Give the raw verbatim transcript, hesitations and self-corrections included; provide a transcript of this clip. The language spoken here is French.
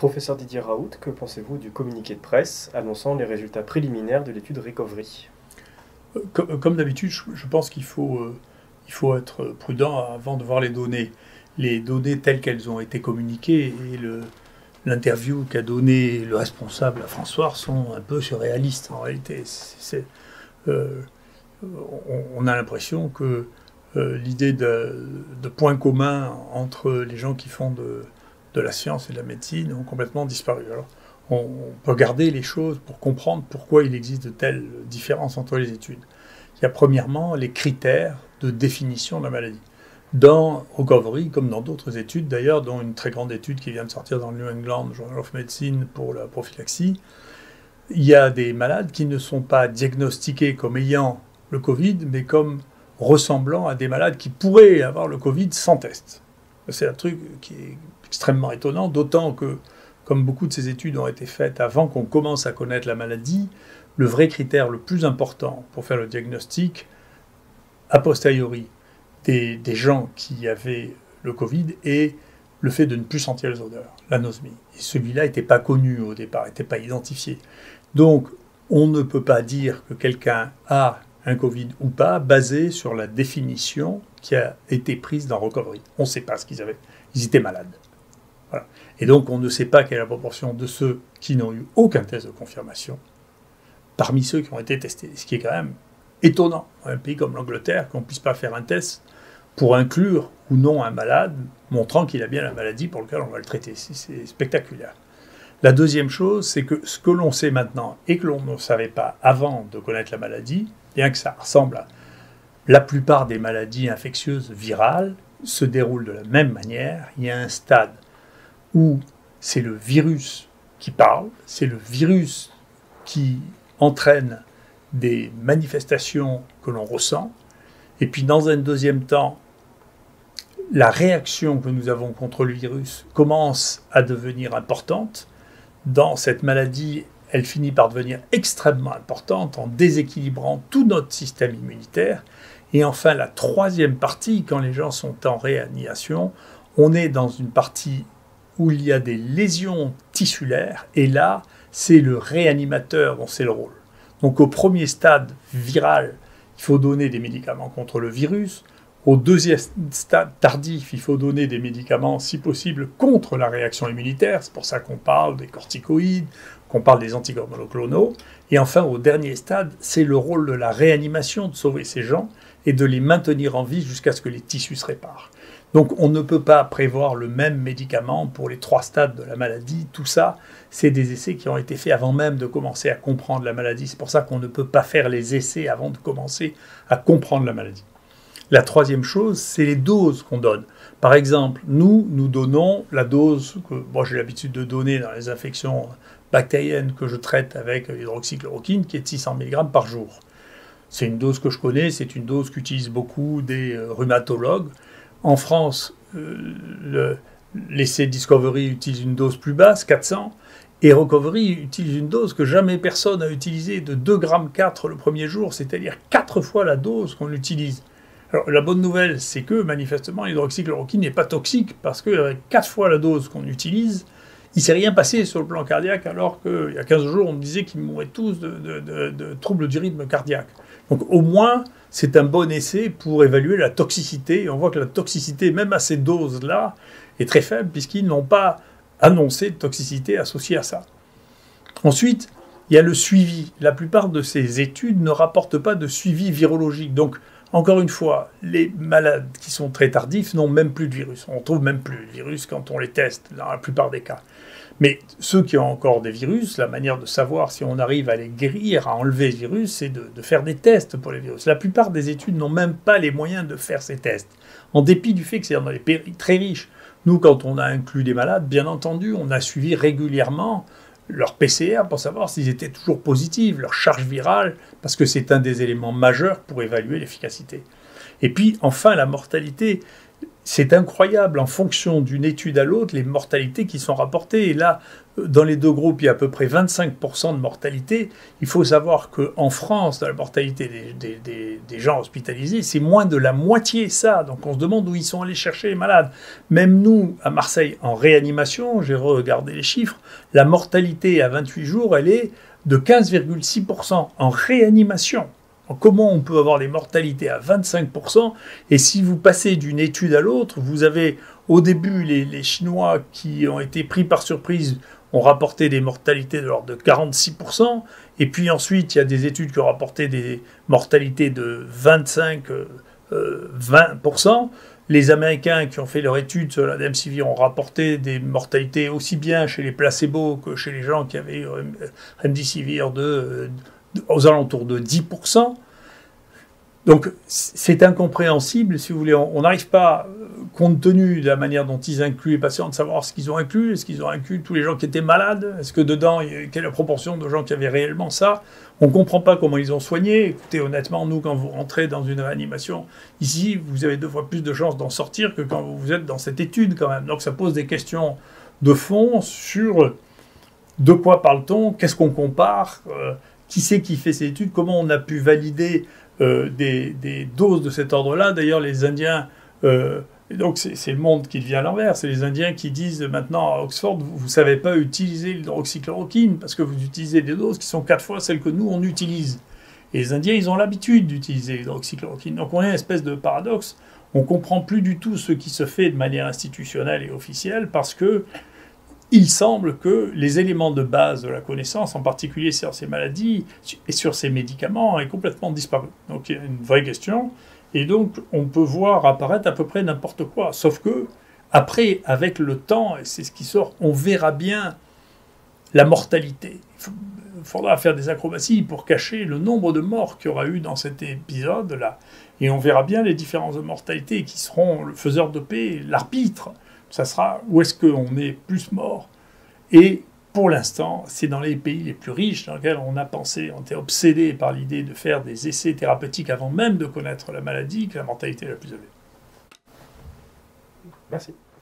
Professeur Didier Raoult, que pensez-vous du communiqué de presse annonçant les résultats préliminaires de l'étude Recovery? Comme, comme d'habitude, je, je pense qu'il faut, euh, il faut être prudent avant de voir les données. Les données telles qu'elles ont été communiquées et le, l'interview qu'a donné le responsable à François sont un peu surréalistes en réalité. C'est, c'est, euh, on, on a l'impression que euh, l'idée de, de points communs entre les gens qui font de, de la science et de la médecine ont complètement disparu. Alors, on, on peut regarder les choses pour comprendre pourquoi il existe de telles différences entre les études. Il y a premièrement les critères de définition de la maladie. Dans Recovery, comme dans d'autres études d'ailleurs, dont une très grande étude qui vient de sortir dans le New England Journal of Medicine pour la prophylaxie, il y a des malades qui ne sont pas diagnostiqués comme ayant le Covid, mais comme ressemblant à des malades qui pourraient avoir le Covid sans test. C'est un truc qui est extrêmement étonnant, d'autant que, comme beaucoup de ces études ont été faites avant qu'on commence à connaître la maladie, le vrai critère le plus important pour faire le diagnostic, a posteriori, des, des gens qui avaient le Covid est le fait de ne plus sentir les odeurs, l'anosmie. Et celui-là n'était pas connu au départ, n'était pas identifié. Donc, on ne peut pas dire que quelqu'un a un Covid ou pas, basé sur la définition qui a été prise dans Recovery. On ne sait pas ce qu'ils avaient. Ils étaient malades. Voilà. Et donc, on ne sait pas quelle est la proportion de ceux qui n'ont eu aucun test de confirmation parmi ceux qui ont été testés. Ce qui est quand même étonnant, dans un pays comme l'Angleterre, qu'on ne puisse pas faire un test pour inclure ou non un malade, montrant qu'il a bien la maladie pour laquelle on va le traiter. C'est, c'est spectaculaire. La deuxième chose, c'est que ce que l'on sait maintenant et que l'on ne savait pas avant de connaître la maladie, bien que ça ressemble à la plupart des maladies infectieuses virales, se déroulent de la même manière. Il y a un stade où c'est le virus qui parle, c'est le virus qui entraîne des manifestations que l'on ressent, et puis dans un deuxième temps, la réaction que nous avons contre le virus commence à devenir importante. Dans cette maladie, elle finit par devenir extrêmement importante en déséquilibrant tout notre système immunitaire. Et enfin, la troisième partie, quand les gens sont en réanimation, on est dans une partie où il y a des lésions tissulaires, et là, c'est le réanimateur dont c'est le rôle. Donc au premier stade viral, il faut donner des médicaments contre le virus. Au deuxième stade tardif, il faut donner des médicaments, si possible, contre la réaction immunitaire. C'est pour ça qu'on parle des corticoïdes, qu'on parle des anticorps monoclonaux. Et enfin, au dernier stade, c'est le rôle de la réanimation, de sauver ces gens et de les maintenir en vie jusqu'à ce que les tissus se réparent. Donc on ne peut pas prévoir le même médicament pour les trois stades de la maladie. Tout ça, c'est des essais qui ont été faits avant même de commencer à comprendre la maladie. C'est pour ça qu'on ne peut pas faire les essais avant de commencer à comprendre la maladie. La troisième chose, c'est les doses qu'on donne. Par exemple, nous, nous donnons la dose que moi j'ai l'habitude de donner dans les infections bactériennes que je traite avec l'hydroxychloroquine, qui est de six cents milligrammes par jour. C'est une dose que je connais, c'est une dose qu'utilisent beaucoup des rhumatologues. En France, euh, le, l'essai Discovery utilise une dose plus basse, quatre cents, et Recovery utilise une dose que jamais personne n'a utilisée, de deux virgule quatre grammes le premier jour, c'est-à-dire quatre fois la dose qu'on utilise. Alors, la bonne nouvelle, c'est que, manifestement, l'hydroxychloroquine n'est pas toxique, parce qu'avec quatre fois la dose qu'on utilise, il ne s'est rien passé sur le plan cardiaque, alors qu'il y a quinze jours, on me disait qu'ils mouraient tous de, de, de, de troubles du rythme cardiaque. Donc, au moins, c'est un bon essai pour évaluer la toxicité. Et on voit que la toxicité, même à ces doses-là, est très faible, puisqu'ils n'ont pas annoncé de toxicité associée à ça. Ensuite, il y a le suivi. La plupart de ces études ne rapportent pas de suivi virologique. Donc, encore une fois, les malades qui sont très tardifs n'ont même plus de virus. On ne trouve même plus de virus quand on les teste, dans la plupart des cas. Mais ceux qui ont encore des virus, la manière de savoir si on arrive à les guérir, à enlever le virus, c'est de, de faire des tests pour les virus. La plupart des études n'ont même pas les moyens de faire ces tests, en dépit du fait que c'est dans les pays très riches. Nous, quand on a inclus des malades, bien entendu, on a suivi régulièrement leur P C R pour savoir s'ils étaient toujours positifs, leur charge virale, parce que c'est un des éléments majeurs pour évaluer l'efficacité. Et puis, enfin, la mortalité. c'est incroyable, en fonction d'une étude à l'autre, les mortalités qui sont rapportées. Et là, dans les deux groupes, il y a à peu près vingt-cinq pour cent de mortalité. Il faut savoir qu'en France, dans la mortalité des, des, des, des gens hospitalisés, c'est moins de la moitié ça. Donc on se demande où ils sont allés chercher les malades. Même nous, à Marseille, en réanimation, j'ai regardé les chiffres, la mortalité à vingt-huit jours, elle est de quinze virgule six pour cent en réanimation. Comment on peut avoir des mortalités à vingt-cinq pour cent? Et si vous passez d'une étude à l'autre, vous avez au début les, les Chinois qui ont été pris par surprise, ont rapporté des mortalités de l'ordre de quarante-six pour cent, et puis ensuite il y a des études qui ont rapporté des mortalités de vingt-cinq à vingt pour cent. Les Américains qui ont fait leur étude sur la remdesivir ont rapporté des mortalités aussi bien chez les placebos que chez les gens qui avaient remdesivir de... aux alentours de dix pour cent. Donc c'est incompréhensible, si vous voulez, on n'arrive pas, compte tenu de la manière dont ils incluent les patients, de savoir ce qu'ils ont inclus. Est-ce qu'ils ont inclus tous les gens qui étaient malades? Est-ce que dedans, quelle est la proportion de gens qui avaient réellement ça? On ne comprend pas comment ils ont soigné. Écoutez, honnêtement, nous, quand vous rentrez dans une réanimation, ici, vous avez deux fois plus de chances d'en sortir que quand vous êtes dans cette étude, quand même. Donc ça pose des questions de fond sur de quoi parle-t-on, qu'est-ce qu'on compare, euh, qui c'est qui fait ces études, comment on a pu valider euh, des, des doses de cet ordre-là. D'ailleurs, les Indiens, euh, donc c'est le monde qui devient à l'envers, c'est les Indiens qui disent maintenant à Oxford, vous ne savez pas utiliser l'hydroxychloroquine parce que vous utilisez des doses qui sont quatre fois celles que nous, on utilise. Et les Indiens, ils ont l'habitude d'utiliser l'hydroxychloroquine. Donc on est une espèce de paradoxe. On ne comprend plus du tout ce qui se fait de manière institutionnelle et officielle parce que il semble que les éléments de base de la connaissance, en particulier sur ces maladies et sur ces médicaments, aient complètement disparu. Donc il y a une vraie question. Et donc on peut voir apparaître à peu près n'importe quoi. Sauf que, après, avec le temps, et c'est ce qui sort, on verra bien la mortalité. Il faudra faire des acrobaties pour cacher le nombre de morts qu'il y aura eu dans cet épisode-là. Et on verra bien les différences de mortalité qui seront le faiseur de paix, l'arbitre. Ça sera où est-ce qu'on est plus mort. Et pour l'instant, c'est dans les pays les plus riches dans lesquels on a pensé, on était obsédé par l'idée de faire des essais thérapeutiques avant même de connaître la maladie, que la mortalité est la plus élevée. Merci.